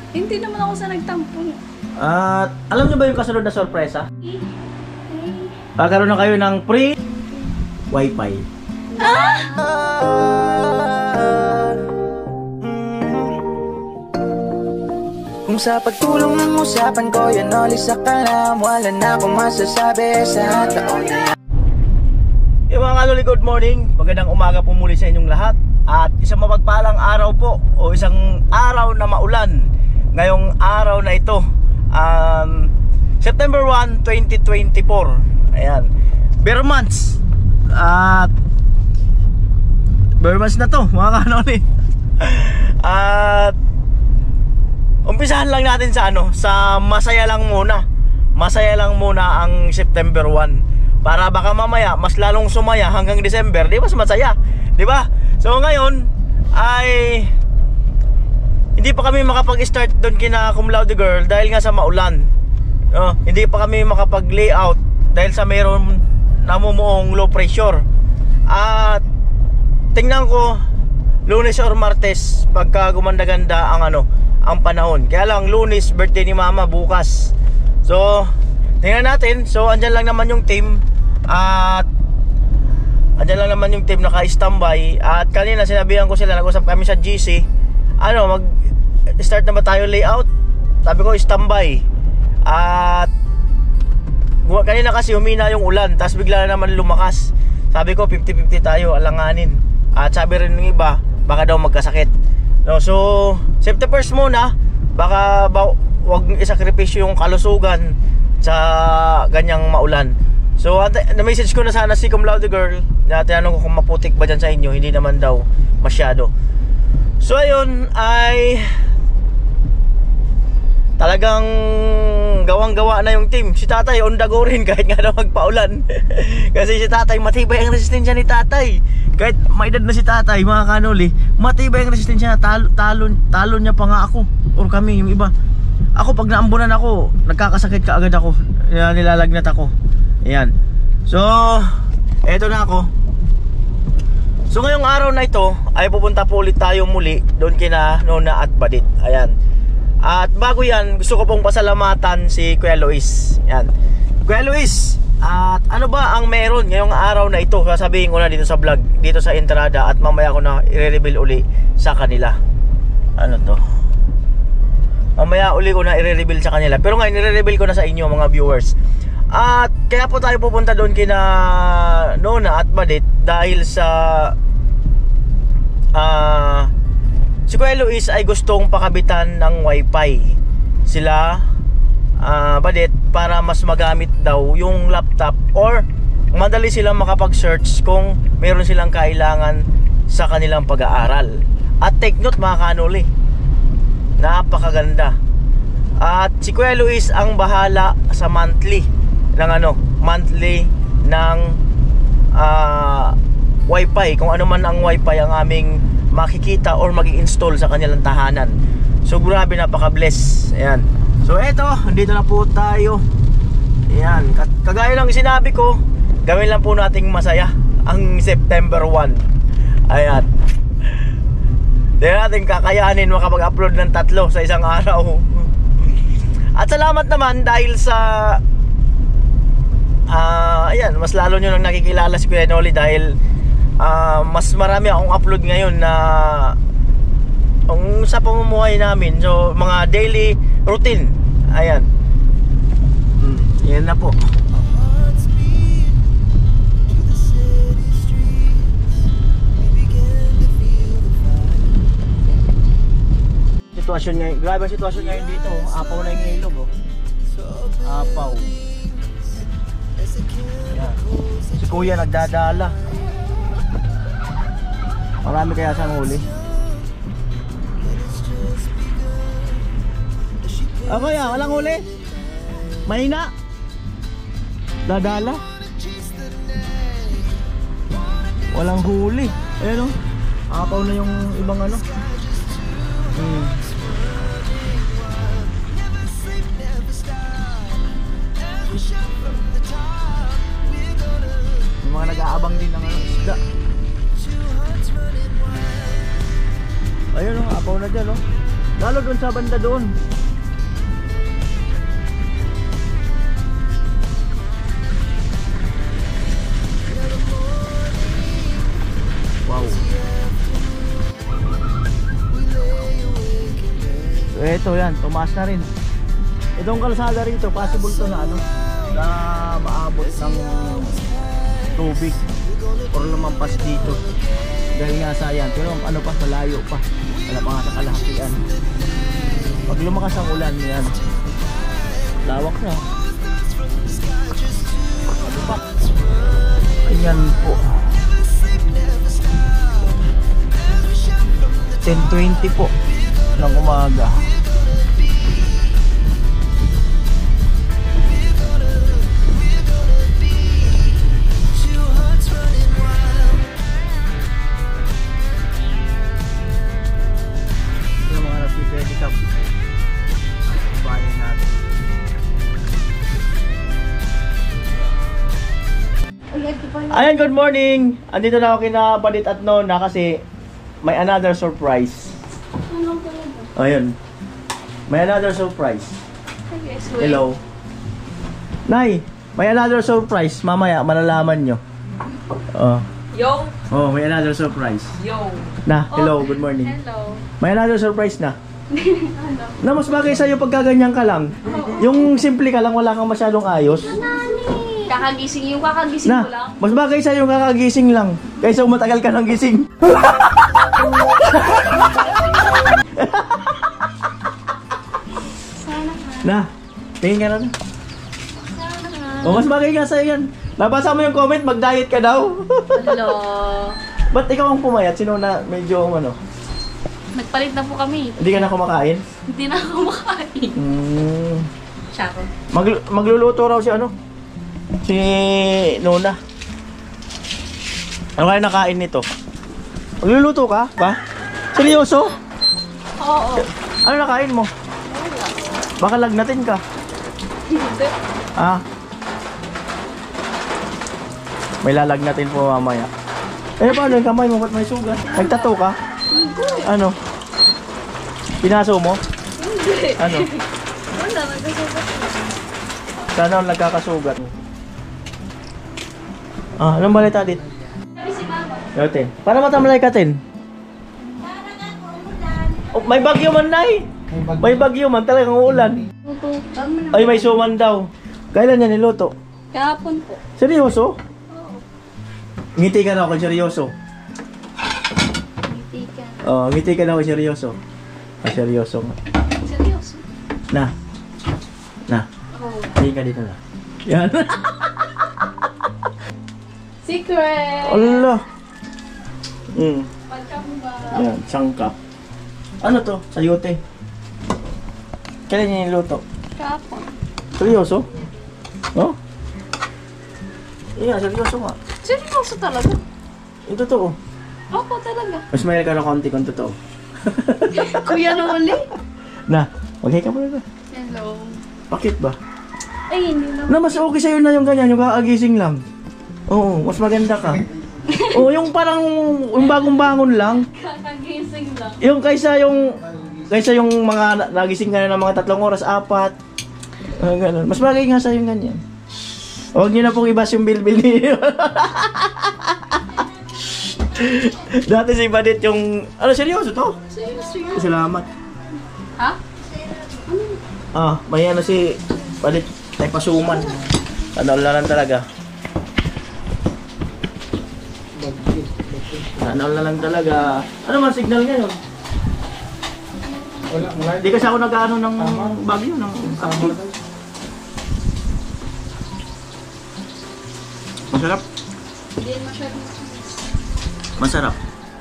Hindi naman ako sa nagtampo. At alam niyo ba yung kasunod na sorpresa? Kakaroon na kayo ng free wifi. Kung sa pagtulong ng usapan ko, yan ulit sa kalam. Wala na akong masasabi sa taon na. Yung mga kanuli, good morning. Magandang umaga po muli sa inyong lahat. At isang mapagpalang araw po, o isang araw na maulan ngayong araw na ito, September 1, 2024. Ayan, bare months. At bare months na to mga kanuli. At umpisahan lang natin sa sa masaya lang muna. Masaya lang muna ang September 1. Para baka mamaya mas lalong sumaya hanggang December, di ba? Mas masaya, di ba? So ngayon ay hindi pa kami makapag-start doon kina Cum Laude Girl dahil nga sa maulan. Hindi pa kami makapag-layout dahil sa mayroon namumuong low pressure. At tingnan ko Lunes or Martes pagka gumanda-ganda ang ang panahon. Kaya lang Lunes birthday ni Mama bukas. So tingnan natin. So andyan lang naman yung team. At andyan lang naman yung team naka-standby. At kanina sinabihan ko sila, nag-usap kami sa GC, mag-start na ba tayo layout? Sabi ko standby. At kanina kasi humina yung ulan, tapos bigla na naman lumakas. Sabi ko 50-50 tayo, alanganin. At sabi rin ng iba, baka daw magkasakit. So safety first muna. Baka wag isakripisyo yung kalusugan sa ganyang maulan. So na-message ko na sana si Cum Laude Girl. Tinanong ko kung maputik ba dyan sa inyo. Hindi naman daw masyado. So ayun ay talagang gawang-gawa na yung team. Si tatay on the go rin kahit nga daw magpaulan. Kasi si tatay, matibay ang resistensya ni tatay. Kahit may edad na si tatay, mga kanuli, matibay ang resistensya na. Talon niya pa nga ako, or kami, yung iba. Ako pag naambunan ako, nagkakasakit ka agad ako. Nilalagnat ako. Ayan. So eto na ako. So ngayong araw na ito ay pupunta po ulit tayo muli doon kina Nona at Badit. Ayan. At bago yan, gusto ko pong pasalamatan si Kuya Luis. Ayan. Kuya Luis, at ano ba ang meron ngayong araw na ito? Sasabihin ko na dito sa vlog, dito sa entrada, at mamaya ko na i-reveal uli sa kanila. Ano to? Mamaya uli ko na i-reveal sa kanila. Pero ngayon i-reveal ko na sa inyo mga viewers. At kaya po tayo pupunta doon kina Nona at Badit dahil sa si Kuya Luis ay gustong pakabitan ng wifi sila Badit para mas magamit daw yung laptop or madali silang makapag-search kung meron silang kailangan sa kanilang pag-aaral. At take note mga kanuli, napakaganda. At si Kuya Luis ang bahala sa monthly ng wifi, kung ano man ang wifi ang aming makikita or mag-i-install sa kanilang tahanan. So grabe, napaka-bless. Ayan. So eto, dito na po tayo. Ayan, kagaya ng sinabi ko, gawin lang po nating masaya ang September 1. Ayan. Di natin kakayanin makapag-upload ng 3 sa isang araw. At salamat naman dahil sa ayan, mas lalo nyo nang nakikilala si Kuya Noli dahil mas marami akong upload ngayon na sa pamumuhay namin. So mga daily routine. Ayan. Yan na po. Sitwasyon ngayon, grabe ang sitwasyon ngayon dito. Apaw na yung ilog, apaw. Ayan. Si Kuya nagdadala. Marami kaya siyang huli. Kuya, walang huli? Mahina? Dadala? Walang huli. Ayan o, apaw na yung ibang Yung mga nag-aabang din ng isda. Ayun o, apaw na dyan o. Lalo doon sa banda doon. Wow. So ito yan, tumaas na rin. Itong kalsada rito, possible to na ano, na maabot ng tubig or lumampas dito. Dahil nga sa yan, pero ano pa, malayo pa. Wala pa nga sa kalahatiin. Pag lumakas ang ulan yan, lawak na. Ano pa? Ayan po. 10:20 po ng umaga. Yung mga nagpipwede ka bayan natin. Ayan, good morning! Andito na ako kina Badit at Nona kasi may another surprise. Ayun. May another surprise. Hello. Nay, may another surprise. Mamaya malalaman nyo. Yo! Oh, may another surprise. Yo! Na, hello, good morning. Hello! May another surprise na. Na mas bagay sa'yo pag gaganyan ka lang. Yung simple ka lang, wala kang masyadong ayos. Kakagising yung kakagising Na, ko lang. mas bagay sa'yo yung kakagising lang. Kaysa umatagal ka ng gising. Sana ka. Na, tingin ka na. Sana ka. O, mas bagay nga sa'yo yan. Nabasa mo yung comment, mag-diet ka daw. Hello! Ba't ikaw ang pumayat? Sino na medyo ano? Nagpalit na po kami. Hindi ka na kumakain? Hindi na ako makain. Charo. Magluluto raw si ano? Si Nona. Ano kaya nakain nito? Magluluto ka? Ba? Seryoso? Oo. Ano nakain mo? Wala. Baka lagnatin ka. Hindi. Ah. May lalagnatin po mamaya. Eh paano yung kamay mo? Ba't may sugat? Nagtato ka? Hindi. Ano? Pinaso mo? Hindi. Ano? Wala. Nagkasugat na. Sana ang nagkakasugat. Ah, anong balita dit? Sabi si Mama. Yote. Para matamlay ka tin. Oh, may bagyo man nay. May bagyo man talagang uulan. Luto. Ay may suman daw. Kailan niya niluto? Kahapon po. Seryoso? Oo. Ngiti ka na ako seryoso. Hindi ka. Oh, ngiti ka na ako seryoso. Ah, seryoso nga. Seryoso. Na. Na. Oo. Tingin ka dito na. Yan. Secret! Allah. Pagka mo ba? Yan, sangkap. Ano to? Sayote. Kailan niya niluto? Kahapon. Seryoso? Oh? Yeah, seryoso nga. Seryoso talaga? Yung totoo. Opo talaga. Mas may ka na konti kung totoo. Kuya na uli. Na, maghay ka muna na. Hello. Bakit ba? Ay, hindi na. Na, mas okay sa'yo na yung ganyan, yung kakagising lang. Oo, mas maganda ka. Oo, yung parang, yung bagong-bangon lang. Kakagising lang. Yung kaysa yung mga nagising ka na ng mga 3 oras, 4. Ganun. Mas bagay nga sa'yo yung ganyan. Huwag niyo na pong ibas yung bilbil niyo. Dati si Badit yung... Ano, seryoso to? Seryoso. Salamat. Ha? Ah, may ano si Badit, may pasuman. Ano na lang talaga. Ano na lang talaga. Ano man signal ngayon? Wala. Hindi kasi ako nag-ano ng bagyo, ng update. Masarap. Hindi masyadong. Masarap.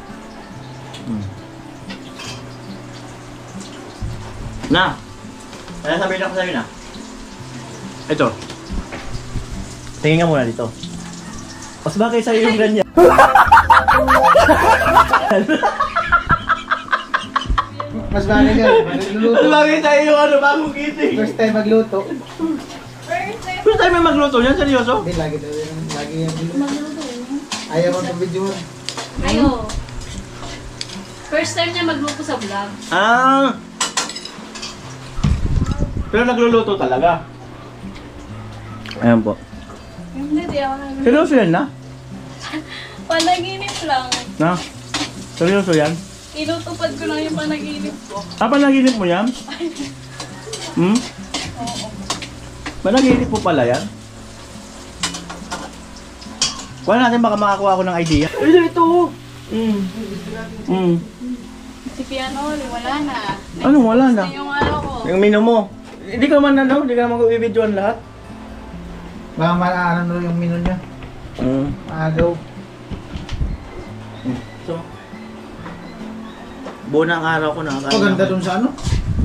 Na! Kaya sabihin ako sa'yo na. Ito. Tingin nga muna dito. Mas bagay sa'yo yung ganyan. Mas bagay ka. Magluluto. Mas bagay sa'yo yung ano, bagong gising. First time magluto. First time may magluto niyan, seryoso? Hindi, lagi daw yun. Lagi yung Magluto yun. ayaw mo ng video. Ayo. First time niya magluto sa vlog. Ah! Pero nagluluto talaga. Ayan po. Hindi, di ako nag- Seryoso yan na? Panaginip lang. Na? Seryoso yan? Inutupad ko lang yung panaginip ko. Panaginip mo yan? Hmm? Oo. Panaginip mo pala yan? Wala natin baka makakuha ako ng idea. Ito! Si Piano, wala na. Anong wala na? Gusto yung ano ko. Yung menu mo. Hindi ka man hindi ka naman i-videoan lahat. Baka malaano yung menu niya. Agaw. So, buo na ang araw ko na. Oh, ganda dun sa ano?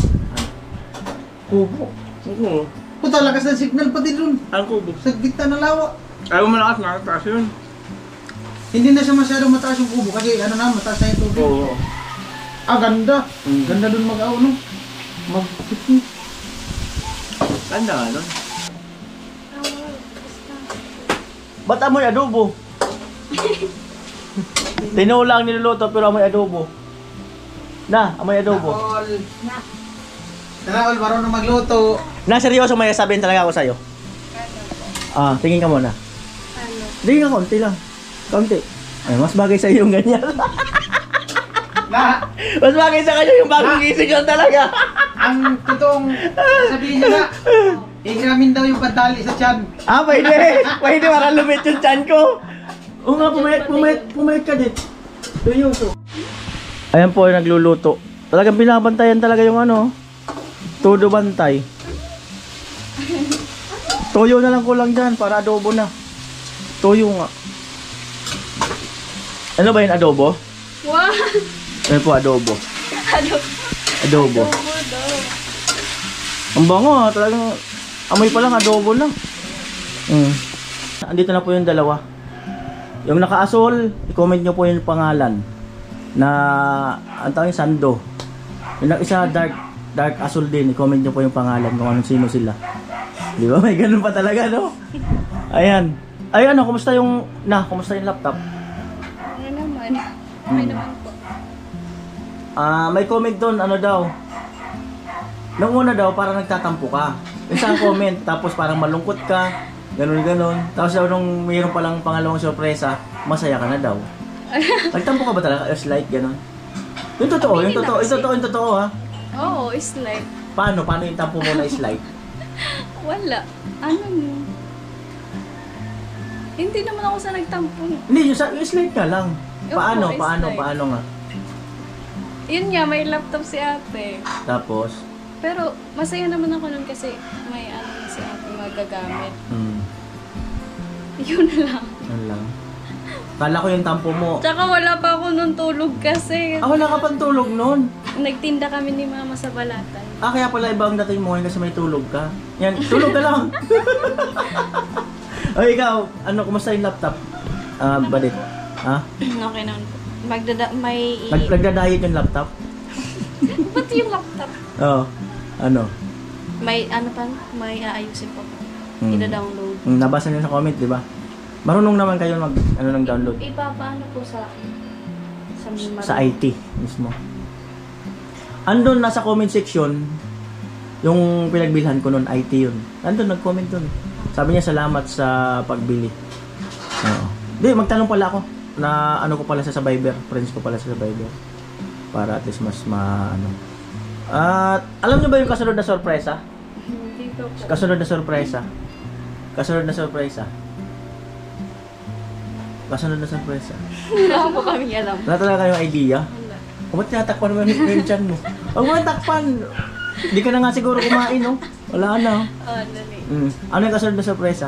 Kubo. Oo. Puta, lakas ng signal pati dun. Ang kubo. Sa gitna ng lawa. Ayaw mo malakas na. Taas yun. Hindi na siya masyadong mataas yung kubo kasi ano na, mataas na yung tubig. Oo. Ah, ganda. Mm. Ganda dun mag-aw, no? Mag-picnic. Ganda nga nun. Ba't amoy adobo? Tinola ang niluluto pero amoy adobo. Na, amoy adobo. Nakol, marunong magluto. Na, seryoso may sabihin talaga ako sa'yo. Ah, tingin ka muna. Ano? Tingin ka, konti lang. Konti. Ay, mas bagay sa'yo yung ganyan. Na, Mas bagay sa kanya yung bagong gising lang talaga. ang totoong sabihin niya na, igramin daw yung pantali sa tiyan. Ah, pwede. Pwede, para lumit yung chan ko. Oo nga, pumayat ka din. Seryoso. Ayan po yung nagluluto. Talagang binabantayan talaga yung ano. Todo bantay. Toyo na lang kulang dyan para adobo na. Toyo nga. Ano ba yun, adobo? What? Ayan po, adobo. Ano? Adobo. Adobo daw. Ang bango ha, talagang amoy pa lang, adobo na. Andito na po yung dalawa. Yung naka-asol, i-comment nyo po yung pangalan. Na, ang tawag yung sando. Yung isa dark asol din, i-comment nyo po yung pangalan kung anong sino sila. Di ba? May ganun pa talaga, no? Ayan. Ay, ano, kumusta yung laptop? Ano naman? Okay naman po. May comment doon, ano daw. Nung una daw, parang nagtatampo ka. Isang comment, tapos parang malungkot ka, ganun. Tapos daw nung mayroon palang pangalawang sorpresa, masaya ka na daw. Nagtampo ka ba talaga? Like, ganun. Yung totoo ha. Oo, is like. Paano yung tampo mo na is like? Wala. Ano mo? Hindi naman ako sa nagtampo. Hindi, yung is like ka lang. Opo, is Paano like. nga? Yun nga, may laptop si ate. Tapos, Pero masaya naman ako nun kasi may ano na si ate magagamit. Yun na lang. Ano lang. Kala ko yung tampo mo. Tsaka wala pa ako nun tulog kasi. Wala ka pang tulog noon. Nagtinda kami ni mama sa balatan. Kaya pala ibang dating mo kasi may tulog ka. Yan, tulog ka lang. O ikaw, kumusta yung laptop? Badit. Ha? Okay naman po. May... Nagda-diet yung laptop? Ba't yung laptop? Oo. Ano? May ano pa? May aayusin pa po. Ida-download. Nabasa niyo sa comment, di ba? Marunong naman kayo ng download. Ipapaano po sa Sa IT mismo. Andun, nasa comment section, yung pinagbilhan ko nun, IT yun. Andun, nag-comment dun. Sabi niya, salamat sa pagbili. Oo. Di, magtanong pala ako na ano ko pala sa Viber. Friends ko pala sa Viber. Para at least mas At alam niyo ba yung kasunod na sorpresa? Hindi ko po. Kasunod na sorpresa. Wala po kami alam. Wala talaga kayong idea? Wala. O ba't tinatakpan naman yung chan mo? Huwag mo natakpan! Hindi ka na nga siguro kumain, no? Wala na. Dali. Ano yung kasunod na sorpresa?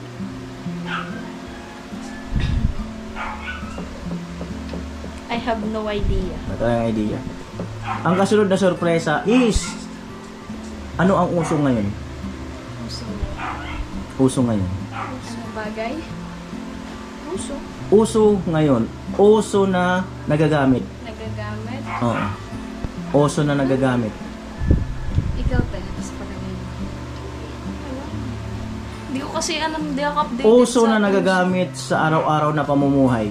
I have no idea. Wala talaga idea. Ang kasunod na sorpresa is ano ang uso ngayon? Uso. Uso ngayon. Ano bagay? Uso. Uso ngayon. Uso na nagagamit. Nagagamit. Oo. Uso na nagagamit. Ikaw pa. Tapos palagay mo. Hindi ko kasi alam. Hindi ako updated Uso sa na nagagamit sa araw-araw na pamumuhay.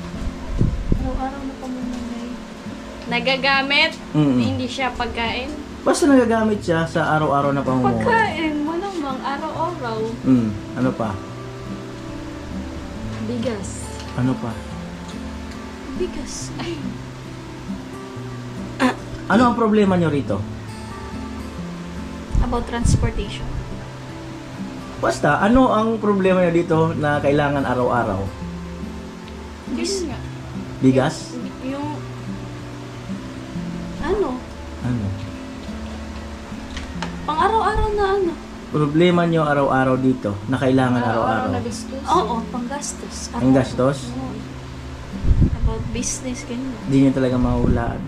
Araw-araw na pamumuhay. Nagagamit? Mm-mm. Hindi siya pagkain? Basta nagagamit siya sa araw-araw na pamumuhay. Pagkain mo namang araw-araw. Ano pa? Bigas. Ano pa? Bigas. Ay. Ano ang problema nyo rito? About transportation. Basta, ano ang problema nyo dito na kailangan araw-araw? Yun nga. Bigas? Yung... Ano? Ano? Pang araw-araw na ano? Problema nyo araw-araw dito na kailangan araw-araw? na gastos. Oo, panggastos. Ang gastos? Oo. About business, ganyan. Hindi nyo talaga mahulaan.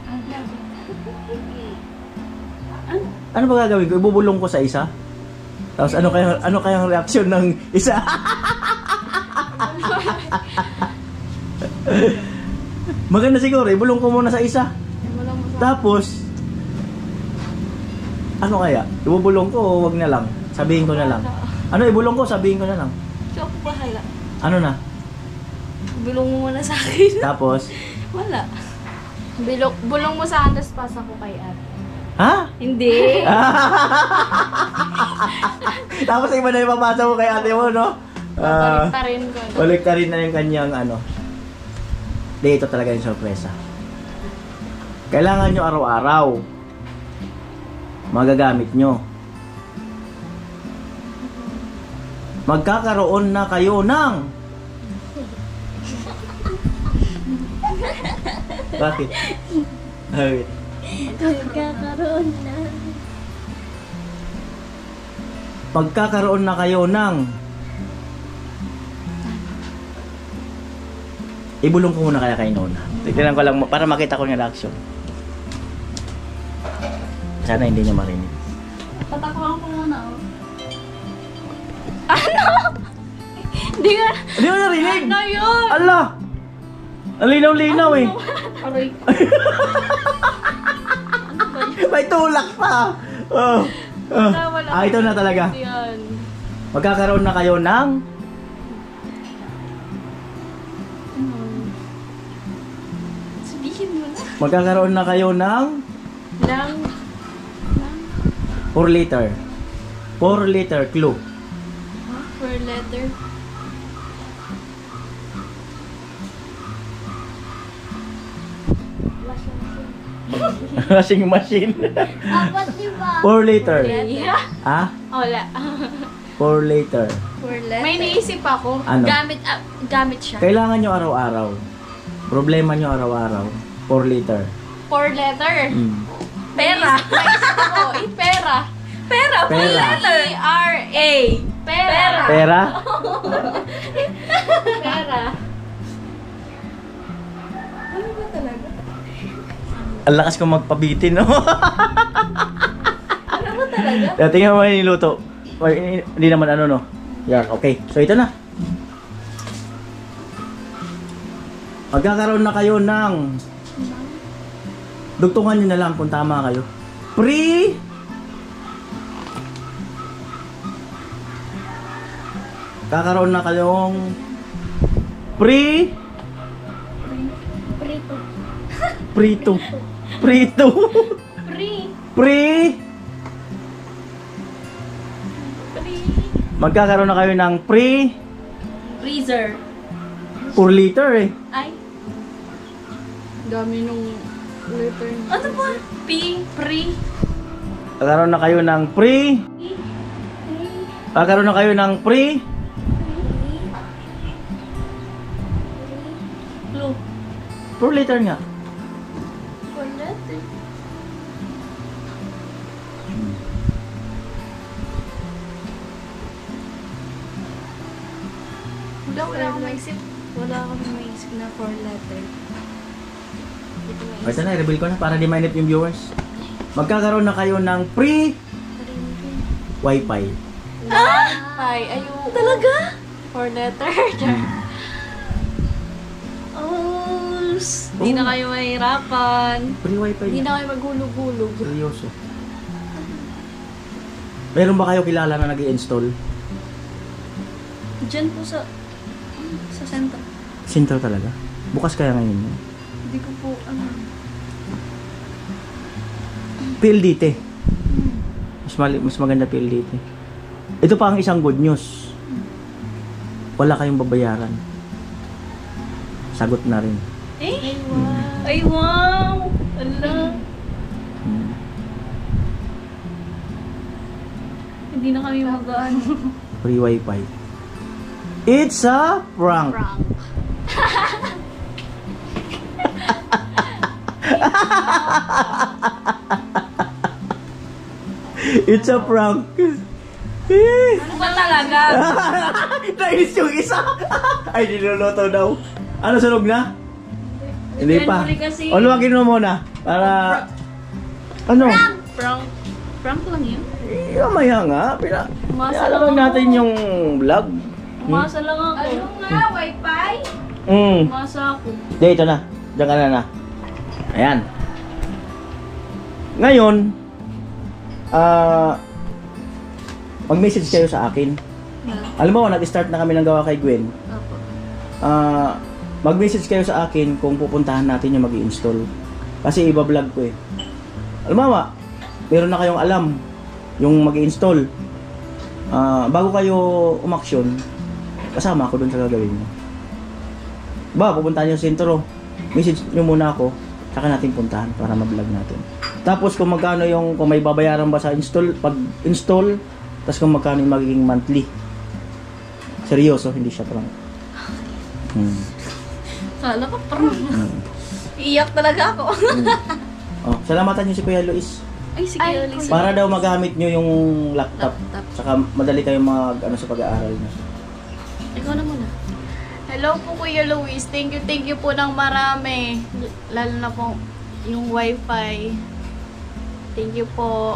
Ano ba gagawin ko? Ibubulong ko sa isa? Tapos ano kayang reaksyon ng isa? Maganda siguro, ibulong ko muna sa isa. Tapos, ano kaya? Ibubulong ko o wag na lang? Sabihin ko na lang. Ano ibulong ko? Sabihin ko na lang. So, ako bahala. Ano na? Bulong mo muna sa akin. Tapos, Wala. Bulong mo sa akin, tapos pasa ko kay ate. ha? Hindi. Tapos iba na yung papasa mo kay ate mo, no? Balik pa rin ko. Balik ka rin na yung kanyang ano. Di, ito talaga yung sorpresa. Kailangan nyo araw-araw. Magagamit nyo. Magkakaroon na kayo ng... Bakit? Bakit? Magkakaroon na kayo ng... Ibulong ko muna kaya kay Nona. Tignan ko lang para makita ko yung reaction. Sana hindi niya marinig. Tatakuan ko muna, oh. Ano? Hindi ka... Hindi mo narinig? Ano yun? Allah! Ang linaw-linaw eh. Aray. May tulak pa. Oh. Wala. Ito na talaga. Yan. Magkakaroon na kayo ng... Sabihin mo na. Magkakaroon na kayo ng... Lang. 4 liter. 4 liter clue. Per letter. Washing machine. Apat, di ba? 4 liter. Yeah. Ha? Wala. 4 liter. Per letter. May naisip ako. Ano? Gamit siya. Kailangan nyo araw-araw. Problema nyo araw-araw. 4 liter. 4 letter. Pera. Pera. Pera. Pera. P-R-A. Pera. Pera? Pera. Ano ba talaga? Ang lakas ko magpabitin, no? Ano ba talaga? Tingnan mo yung niluto. Hindi naman ano, no? Yan, okay. So, ito na. Magkakaroon na kayo ng... Dugtungan nyo na lang kung tama kayo. Kakaroon na kayong... Prito. Magkakaroon na kayo ng Freezer. 4 liter eh. Ay. Dami nung letter. Ano ba? Magkakaroon na kayo ng Magkakaroon na kayo ng Clue. 4 liter nga. Per letter. Wala akong maisip. Wala akong maisip na 4 letter. Basta na, i-reveal ko na para di mainip yung viewers. Magkakaroon na kayo ng Wi-Fi. Ay, ayun. Talaga? 4 letter. Hindi na kayo mahirapan. Free Wi-Fi. Hindi na kayo maghulog-hulog. Seryoso. Meron ba kayo kilala na nag-i-install? Diyan po sa center. Sinter talaga? Bukas kaya ngayon yun? Hindi ko po, PLDT. Mas maganda PLDT. Ito pa ang isang good news. Wala kayong babayaran. Sagot na rin. Eh? Ay, wow! Ala. Hindi na kami mag-ano. Free wifi. It's a prank. Prank. It's a prank. Ano ba talaga? Nainis yung isa. Ay, niluluto daw. Ano, sunog na? Hindi pa. January kasi. O, luwagin mo muna. Para... Ano? Prank. Prank lang yun. Mamaya nga. Umasa Alam lang natin ako. yung vlog. Umasa lang ako. Ano nga, wifi? Umasa ako. Dito na. Diyan ka na. Ayan. Ngayon, mag-message kayo sa akin. Alam mo, nag-start na kami ng gawa kay Gwen. Opo. Mag-message kayo sa akin kung pupuntahan natin yung mag-i-install. Kasi iba-vlog ko eh. Alam mo, meron na kayong alam yung mag-i-install. Bago kayo umaksyon, kasama ako dun sa gagawin nyo. Pupuntahan nyo sa sentro. Message nyo muna ako, saka natin puntahan para mag-vlog natin. Tapos kung magkano kung may babayaran ba sa pag-install, tapos kung magkano yung magiging monthly. Seryoso, hindi siya prank. Kala ko prank. Iiyak talaga ako. Salamatan niyo si Kuya Luis. Ay, sige, Alice. Para daw magamit niyo yung laptop. Laptop. Saka madali kayong sa pag-aaral niyo. Ikaw na muna. Hello po Kuya Luis. Thank you po ng marami. Lalo na po yung wifi. Thank you po.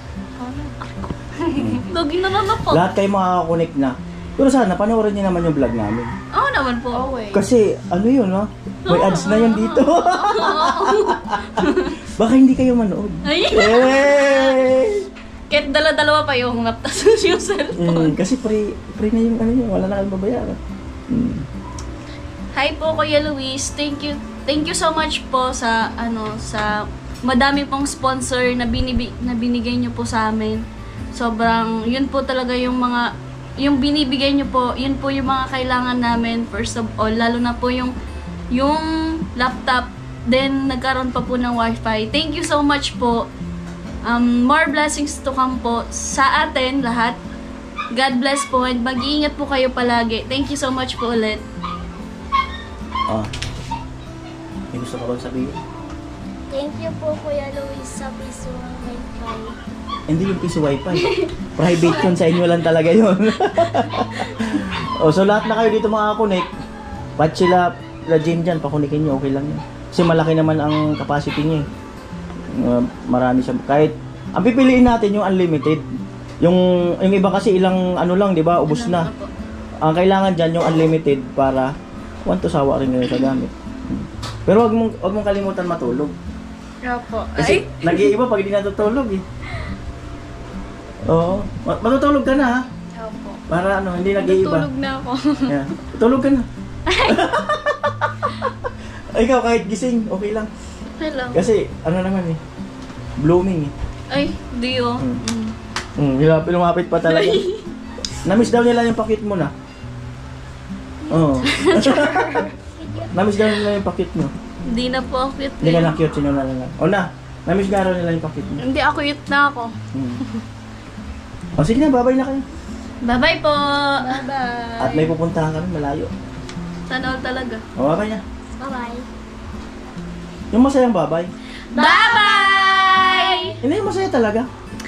Lagi na lang po. Lahat kayo makaka-connect na. Pero sana, panoorin niyo naman yung vlog namin. Oo naman po. Always. Kasi, ano yun, no? May ads na yun dito. Baka hindi kayo manood. Ay! Yay! Kahit dala-dalawa pa yung laptop yung cellphone. Kasi free na yung ano yun. Wala na kayong babayaran. Hi po Kuya Luis. Thank you so much po sa sa madami pong sponsor na binigay niyo po sa amin. Sobrang yun po talaga yung binibigay niyo po, yun po yung mga kailangan namin first of all, lalo na po yung laptop, then nagkaroon pa po ng wifi. Thank you so much po. More blessings to come po sa atin lahat. God bless po and mag-iingat po kayo palagi. Thank you so much po ulit. May gusto ko bang sabihin? Thank you po Kuya Luis sa piso ng wifi. Hindi yung piso wifi. Private yun, sa inyo lang talaga yun. So lahat na kayo dito makaka-connect. Pat sila Jane dyan, pakunikin nyo, okay lang yun. Kasi malaki naman ang capacity niya. Marami siya. Kahit, ang pipiliin natin yung unlimited. Yung iba kasi ilang lang, di ba? Ubus na. Ang kailangan dyan yung unlimited para to sawa rin ngayon sa gamit. Pero wag mong kalimutan matulog. Opo. Kasi nag-iiba pag hindi natutulog eh. Oo. Matutulog ka na ha. Opo. Para hindi nag-iiba. Tulog na ako. Yeah. Tulog ka na. Ikaw kahit gising, okay lang. Hello. Kasi naman eh. Blooming eh. Ay, di oh. Lumapit pa talaga. Namiss daw nila yung pakit mo na. Oo. Namiss daw nila yung pakit mo. Hindi na po ako cute. Hindi ka na cute, sino na lang. O na, namiss nga raw nila yung pakit mo. Hindi ako cute na ako. O sige na, babay na kayo. Bye-bye po. Bye-bye. At may pupuntahan kami malayo. Sana all talaga. O babay na. Bye-bye. Yung masayang babay. Bye-bye! Hindi yung masaya talaga.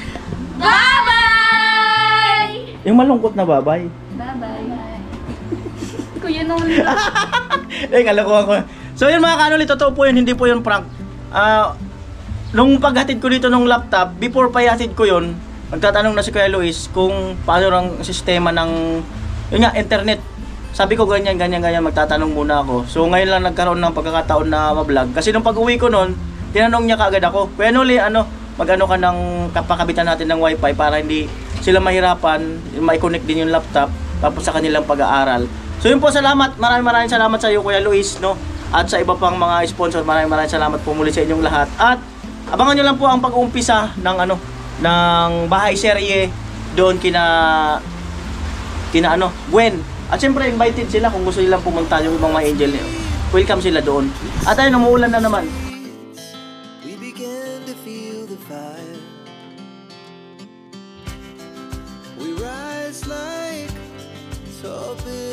Bye-bye! Yung malungkot na babay. Bye-bye. Kuya naman. Kalokohan ko. So yun mga kanoli, totoo po yun, hindi po yun prank. Nung paghatid ko dito ng laptop, before pa ihatid ko yun, magtatanong na si Kuya Luis kung paano ang sistema ng internet. Sabi ko ganyan, magtatanong muna ako. So ngayon lang nagkaroon ng pagkakataon na ma-vlog. Kasi nung pag-uwi ko noon, tinanong niya kaagad ako, Kuya Noli, mag-ano ka ng kapakabitan natin ng wifi para hindi sila mahirapan, mai-connect din yung laptop, tapos sa kanilang pag-aaral. So yun po, salamat. Maraming salamat sa iyo Kuya Luis, no? At sa iba pang mga sponsor, maraming salamat po muli sa inyong lahat. At abangan nyo lang po ang pag-uumpisa ng ng bahay serye doon kina Gwen. At syempre invited sila kung gusto nilang pumunta yung ibang mga angel. Welcome sila doon. At ayun, umuulan na naman. We began to feel the fire. We rise like tall buildings.